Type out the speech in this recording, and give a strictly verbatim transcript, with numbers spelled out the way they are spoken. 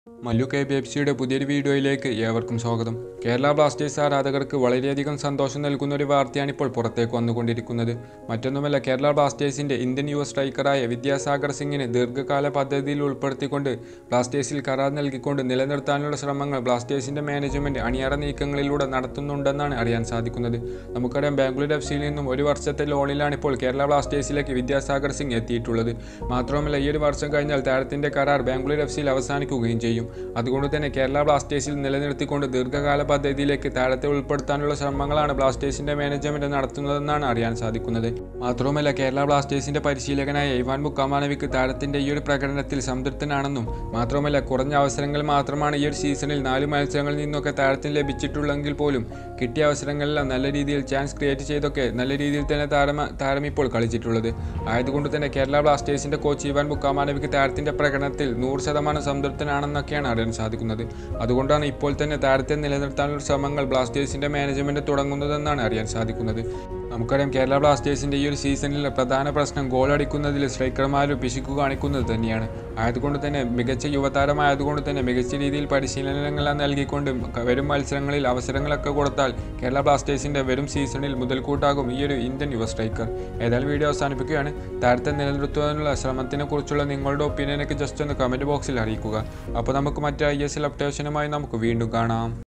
Mallu K B F സിയുടെ പുതിയൊരു വീഡിയോയിലേക്ക് ഏവർക്കും സ്വാഗതം. കേരള ബ്ലാസ്റ്റേഴ്സ് ആരാധകർക്ക് വളരെയധികം സന്തോഷം നൽകുന്ന ഒരു വാർത്തയാണ് ഇപ്പോൾ പുറത്തേക്ക് വന്നുകൊണ്ടിരിക്കുന്നത്. മറ്റൊന്നുമല്ല, കേരള ബ്ലാസ്റ്റേഴ്സിന്റെ ഇന്ത്യൻ യുവ സ്ട്രൈക്കറായ വിദ്യാസാഗർ സിംഗിനെ ദീർഘകാല പദ്ധതിയിൽ ഉൾപ്പെടുത്തിക്കൊണ്ട് ബ്ലാസ്റ്റേഴ്സിൽ കരാർ നൽകിക്കൊണ്ട് നിലനിർത്താനുള്ള ശ്രമങ്ങൾ ബ്ലാസ്റ്റേഴ്സിന്റെ മാനേജ്മെന്റ് അണിയറ നീക്കങ്ങളിലൂടെ നടത്തുന്നുണ്ടെന്നാണ് അറിയാൻ സാധിക്കുന്നത്. നമുക്കറിയാം, ബാംഗ്ലൂർ എഫ് സിയിൽ നിന്നും ഒരു വർഷത്തെ ലോണിലാണ് ഇപ്പോൾ കേരള ബ്ലാസ്റ്റേഴ്സിലേക്ക് വിദ്യാസാഗർ സിംഗ് എത്തിയിട്ടുള്ളത്. മാത്രമല്ല, ഈ ഒരു വർഷം കഴിഞ്ഞാൽ താരത്തിന്റെ കരാർ ബാംഗ്ലൂർ എഫ് സിയിൽ അവസാനിക്കുകയും ചെയ്യും. അതുകൊണ്ട് തന്നെ കേരള ബ്ലാസ്റ്റേഴ്സിൽ നിലനിർത്തിക്കൊണ്ട് ദീർഘകാല പദ്ധതിയിലേക്ക് താരത്തെ ഉൾപ്പെടുത്താനുള്ള ശ്രമങ്ങളാണ് ബ്ലാസ്റ്റേഴ്സിന്റെ മാനേജ്മെന്റ് നടത്തുന്നതെന്നാണ് അറിയാൻ സാധിക്കുന്നത്. മാത്രവുമല്ല, കേരള ബ്ലാസ്റ്റേഴ്സിന്റെ പരിശീലകനായ ഇവാൻ ബുക്കാമാനോവിക് താരത്തിന്റെ ഈ ഒരു പ്രകടനത്തിൽ സംതൃപ്തനാണെന്നും മാത്രമല്ല, കുറഞ്ഞ അവസരങ്ങൾ മാത്രമാണ് ഈ ഒരു സീസണിൽ നാല് മത്സരങ്ങളിൽ നിന്നൊക്കെ താരത്തിന് ലഭിച്ചിട്ടുള്ളെങ്കിൽ പോലും കിട്ടിയ അവസരങ്ങളെല്ലാം നല്ല രീതിയിൽ ചാൻസ് ക്രിയേറ്റ് ചെയ്തൊക്കെ നല്ല രീതിയിൽ തന്നെ താരം താരം ഇപ്പോൾ കളിച്ചിട്ടുള്ളത്. ആയതുകൊണ്ട് തന്നെ കേരള ബ്ലാസ്റ്റേഴ്സിന്റെ കോച്ച് ഇവാൻ ബുക്കാമാനോവിക് താരത്തിന്റെ പ്രകടനത്തിൽ നൂറ് ശതമാനം സംതൃപ്തനാണെന്നൊക്കെയാണ് അറിയാൻ സാധിക്കുന്നത്. അതുകൊണ്ടാണ് ഇപ്പോൾ തന്നെ താരത്തെ നിലനിർത്താനുള്ള ശ്രമങ്ങൾ ബ്ലാസ്റ്റേഴ്സിന്റെ മാനേജ്മെന്റ് തുടങ്ങുന്നതെന്നാണ് അറിയാൻ സാധിക്കുന്നത്. നമുക്കറിയാം, കേരള ബ്ലാസ്റ്റേഴ്സിന്റെ ഈ ഒരു സീസണിലെ പ്രധാന പ്രശ്നം ഗോൾ അടിക്കുന്നതിൽ സ്ട്രൈക്കർമാരും പിശുക്ക് കാണിക്കുന്നത് തന്നെയാണ്. ആയതുകൊണ്ട് തന്നെ മികച്ച യുവതാരമായതുകൊണ്ട് തന്നെ മികച്ച രീതിയിൽ പരിശീലനങ്ങളെല്ലാം നൽകിക്കൊണ്ട് വരും മത്സരങ്ങളിൽ അവസരങ്ങളൊക്കെ കൊടുത്താൽ കേരള ബ്ലാസ്റ്റേഴ്സിന്റെ വരും സീസണിൽ മുതൽക്കൂട്ടാകും ഈ ഒരു ഇന്ത്യൻ യുവ സ്ട്രൈക്കർ. ഏതായാലും വീഡിയോ അവസാനിപ്പിക്കുകയാണ്. താരത്തെ നിലനിർത്തുവാനുള്ള ശ്രമത്തിനെ കുറിച്ചുള്ള നിങ്ങളുടെ ഒപ്പീനിയനൊക്കെ ജസ്റ്റ് ഒന്ന് കമന്റ് ബോക്സിൽ അറിയിക്കുക. അപ്പോൾ നമുക്ക് മറ്റ് ഐ എസ് എൽ അപ്ഡേഷനുമായി നമുക്ക് വീണ്ടും കാണാം.